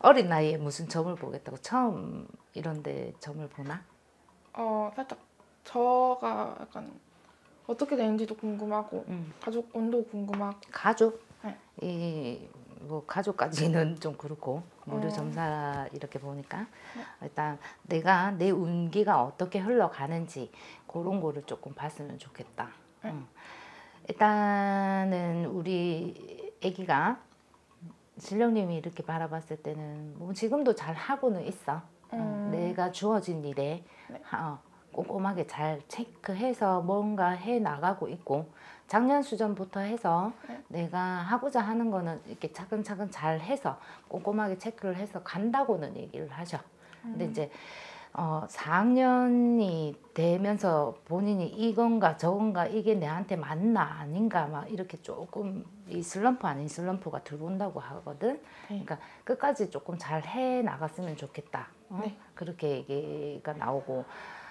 어린 나이에 무슨 점을 보겠다고? 처음 이런데 점을 보나? 살짝 저가 약간 어떻게 되는지도 궁금하고 가족 운도 궁금하고. 가족? 네. 뭐 가족까지는 좀 그렇고 무료 점사 이렇게 보니까 일단 내가 내 운기가 어떻게 흘러가는지 그런 거를 조금 봤으면 좋겠다. 일단은 우리 애기가 신령님이 이렇게 바라봤을 때는 뭐 지금도 잘 하고는 있어. 내가 주어진 일에 네. 꼼꼼하게 잘 체크해서 뭔가 해 나가고 있고, 작년 수전부터 해서 내가 하고자 하는 거는 이렇게 차근차근 잘 해서 꼼꼼하게 체크를 해서 간다고는 얘기를 하셔. 근데 이제 4학년이 되면서 본인이 이건가 저건가 이게 내한테 맞나 아닌가 막 이렇게 조금 이 슬럼프 아닌 슬럼프가 들어온다고 하거든. 그러니까 끝까지 조금 잘 해 나갔으면 좋겠다. 네. 그렇게 얘기가 나오고,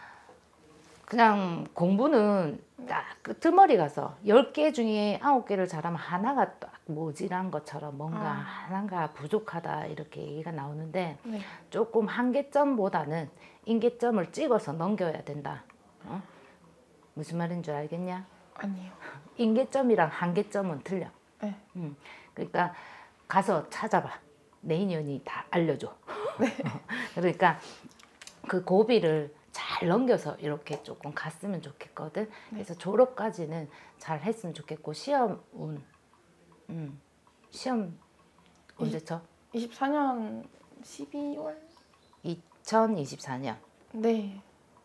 그냥 공부는 딱 끄트머리 가서 10개 중에 9개를 잘하면 하나가 딱 모질한 것처럼 뭔가 하나가 부족하다 이렇게 얘기가 나오는데, 네. 조금 한계점보다는 인계점을 찍어서 넘겨야 된다. 무슨 말인 줄 알겠냐? 아니요. 인계점이랑 한계점은 틀려. 네. 그러니까 가서 찾아봐. 내 인연이 다 알려줘. 그러니까 그 고비를 잘 넘겨서 이렇게 조금 갔으면 좋겠거든. 그래서 졸업까지는 잘 했으면 좋겠고, 시험 운, 시험 언제 쳐? 24년 12월? 2024년. 네.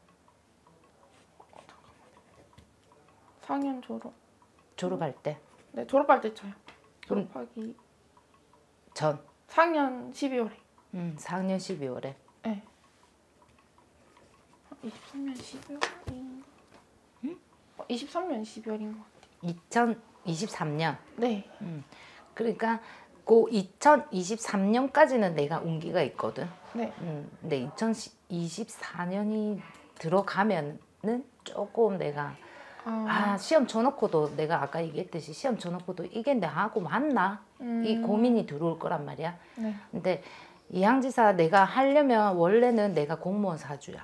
잠깐만요. 4학년 졸업할 때. 네, 졸업할 때 쳐요. 그럼- 졸업하기 전. 4학년 12월에. 4학년 12월에. 네. 23년 12월인가? 23년 12월인 것 같아요. 2023년. 네. 그러니까 그 2023년까지는 내가 운기가 있거든. 네. 근데 2024년이 들어가면은 조금 내가 시험 쳐놓고도 내가 아까 얘기했듯이 시험 쳐놓고도 이게 내하고 맞나? 이 고민이 들어올 거란 말이야. 네. 근데 이항지사 내가 하려면 원래는 내가 공무원 사주야.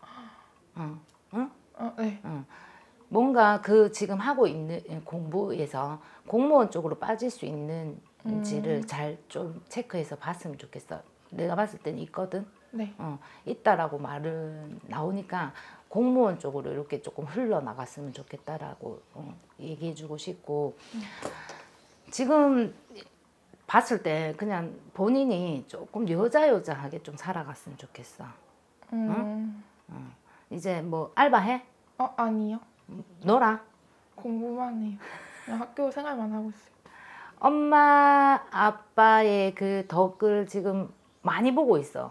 네. 뭔가 그 지금 하고 있는 공부에서 공무원 쪽으로 빠질 수 있는지를 잘 좀 체크해서 봤으면 좋겠어. 내가 봤을 때는 있거든. 네. 있다라고 말은 나오니까 공무원 쪽으로 이렇게 조금 흘러나갔으면 좋겠다라고 얘기해주고 싶고, 지금 봤을 때 그냥 본인이 조금 여자여자하게 좀 살아갔으면 좋겠어. 이제 뭐 알바해? 아니요. 놀아? 공부만 해요. 그냥 학교 생활만 하고 있어요. 엄마 아빠의 그 덕을 지금 많이 보고 있어.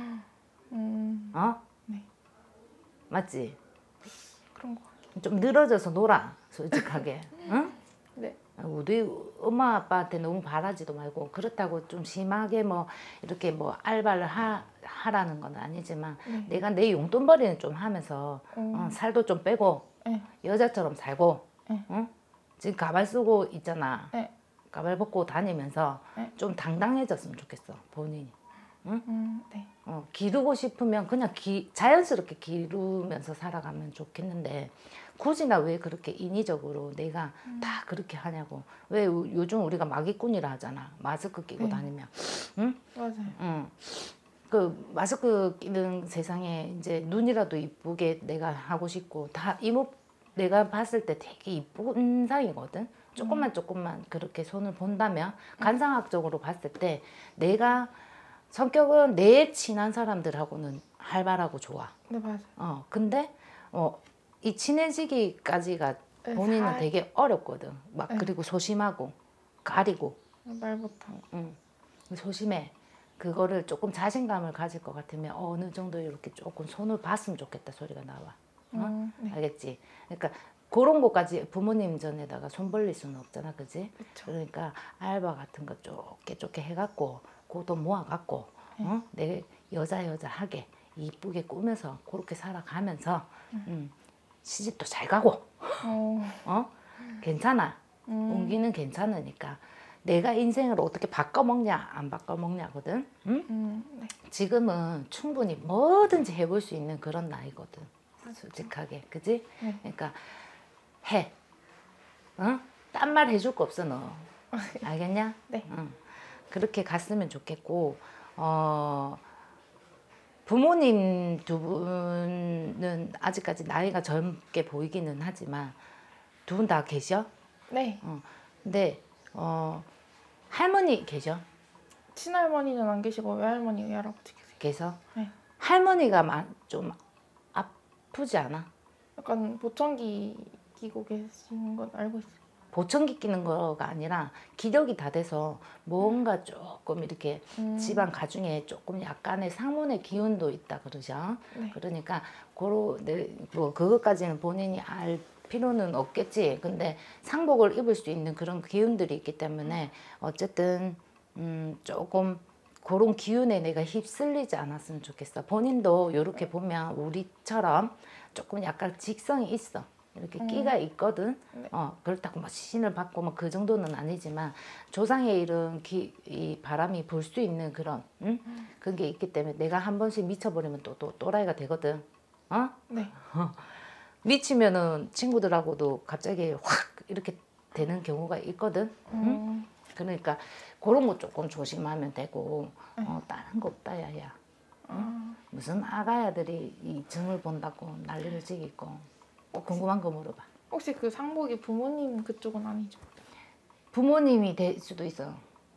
네. 맞지? 그런 거 같아요. 좀 늘어져서 놀아, 솔직하게. 응? 네. 우리 엄마 아빠한테 너무 바라지도 말고, 그렇다고 좀 심하게 뭐 이렇게 뭐 알바를 하라는 건 아니지만 내가 내 용돈벌이는 좀 하면서 살도 좀 빼고 여자처럼 살고, 응? 지금 가발 쓰고 있잖아. 가발 벗고 다니면서 좀 당당해졌으면 좋겠어, 본인이. 응? 네. 기르고 싶으면 그냥 자연스럽게 기르면서 살아가면 좋겠는데, 굳이 나 왜 그렇게 인위적으로 내가 다 그렇게 하냐고. 왜 요즘 우리가 마기꾼이라 하잖아, 마스크 끼고 다니면. 응? 맞아요. 그 마스크 끼는 세상에 이제 눈이라도 이쁘게 내가 하고 싶고, 다 내가 봤을 때 되게 이쁜 상이거든. 조금만 그렇게 손을 본다면, 간상학적으로 봤을 때 내가 성격은 내 친한 사람들하고는 활발하고 좋아. 네, 맞아요. 근데 이 친해지기까지가 본인은 되게 어렵거든. 막 그리고 소심하고 가리고. 말 못하고. 소심해. 그거를 조금 자신감을 가질 것 같으면 어느 정도 이렇게 조금 손을 봤으면 좋겠다 소리가 나와. 네. 알겠지? 그러니까 그런 것까지 부모님 전에다가 손 벌릴 수는 없잖아, 그지? 그쵸. 그러니까 알바 같은 거 좁게 해갖고 그 돈 모아갖고 내 여자하게 이쁘게 꾸며서 그렇게 살아가면서 시집도 잘 가고 괜찮아. 운기는 괜찮으니까 내가 인생을 어떻게 바꿔먹냐 안 바꿔먹냐거든. 응? 네. 지금은 충분히 뭐든지 해볼 수 있는 그런 나이거든. 솔직하게, 그지? 네. 그러니까 해. 응? 딴 말 해줄 거 없어 너. 알겠냐? 네. 응. 그렇게 갔으면 좋겠고 부모님 두 분은 아직까지 나이가 젊게 보이기는 하지만 두 분 다 계셔? 네. 근데 할머니 계셔? 친할머니는 안 계시고 외할머니, 외할아버지 계세요. 계셔? 네. 할머니가 좀 아프지 않아? 약간 보청기 끼고 계시는 건 알고 있어요. 보청기 끼는 거가 아니라 기력이 다 돼서 뭔가 조금 이렇게 집안 가중에 조금 약간의 상문의 기운도 있다 그러죠. 네. 그러니까 뭐 그것까지는 본인이 알 필요는 없겠지. 근데 상복을 입을 수 있는 그런 기운들이 있기 때문에 어쨌든 조금 그런 기운에 내가 휩쓸리지 않았으면 좋겠어. 본인도 이렇게 보면 우리처럼 조금 약간 직성이 있어. 이렇게 끼가 있거든. 네. 그렇다고 뭐 신을 받고 뭐 그 정도는 아니지만 조상의 이런 이 바람이 불 수 있는 그런 그런 게 있기 때문에 내가 한 번씩 미쳐버리면 또 또라이가 되거든. 네. 미치면은 친구들하고도 갑자기 확 이렇게 되는 경우가 있거든. 응? 그러니까 그런 거 조금 조심하면 되고 다른 거 없다 야야. 응? 무슨 아가야들이 이 점을 본다고 난리를 지기고 꼭 궁금한 거 물어봐. 혹시 그 상복이 부모님 그쪽은 아니죠? 부모님이 될 수도 있어.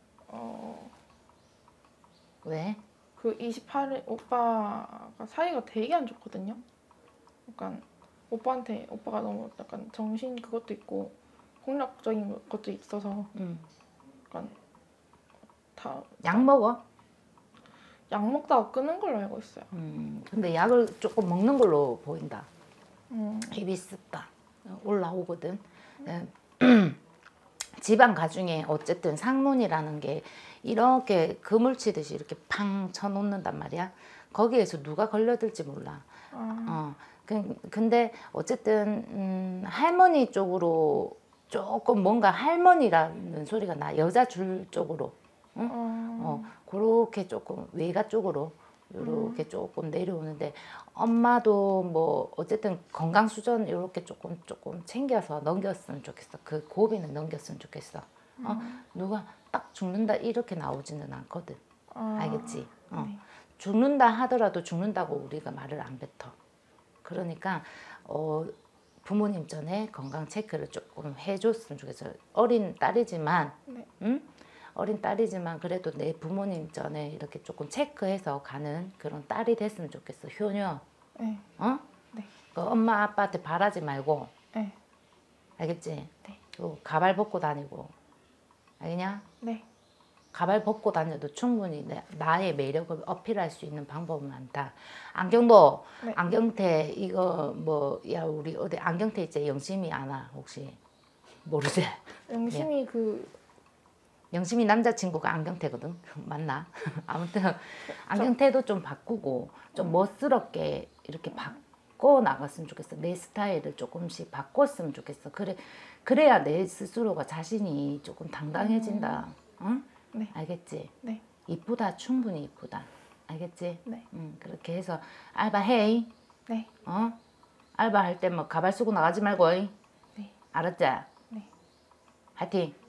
왜? 그 28일 오빠가 사이가 되게 안 좋거든요. 약간 오빠가 너무 약간 정신 그것도 있고 폭력적인 것도 있어서 약간 다 약 먹어? 약 먹다가 끊은 걸로 알고 있어요. 근데 약을 조금 먹는 걸로 보인다. 입이 습다 올라오거든. 집안 가중에 어쨌든 상문이라는 게 이렇게 그물 치듯이 이렇게 팡 쳐놓는단 말이야. 거기에서 누가 걸려들지 몰라. 근데 어쨌든 할머니 쪽으로 조금 뭔가 할머니라는 소리가 나. 여자 줄 쪽으로. 그렇게 조금 외가 쪽으로 이렇게 조금 내려오는데 엄마도 뭐 어쨌든 건강 수전 이렇게 조금 챙겨서 넘겼으면 좋겠어. 그 고비는 넘겼으면 좋겠어. 누가 딱 죽는다 이렇게 나오지는 않거든. 알겠지? 네. 죽는다 하더라도 죽는다고 우리가 말을 안 뱉어. 그러니까 부모님 전에 건강 체크를 조금 해줬으면 좋겠어. 어린 딸이지만 네. 응? 어린 딸이지만 그래도 내 부모님 전에 이렇게 조금 체크해서 가는 그런 딸이 됐으면 좋겠어. 효녀. 네. 네. 그 엄마 아빠한테 바라지 말고. 네. 알겠지? 네. 가발 벗고 다니고. 알겠냐? 네. 가발 벗고 다녀도 충분히 나의 매력을 어필할 수 있는 방법은 많다. 안경도 네. 안경테 이거 뭐 야 우리 어디 안경테 있지? 영심이 아나 혹시 모르지? 영심이 영심이 남자친구가 안경테거든. 맞나? 아무튼 안경테도 좀 바꾸고 좀 멋스럽게 이렇게 바꿔 나갔으면 좋겠어. 내 스타일을 조금씩 바꿨으면 좋겠어. 그래야 내 스스로가 자신이 조금 당당해진다. 응? 네. 알겠지? 네. 이쁘다. 충분히 이쁘다. 알겠지? 네. 그렇게 해서 알바해. 네. 알바할 때 뭐 가발 쓰고 나가지 말고. 네. 알았지? 네. 화이팅!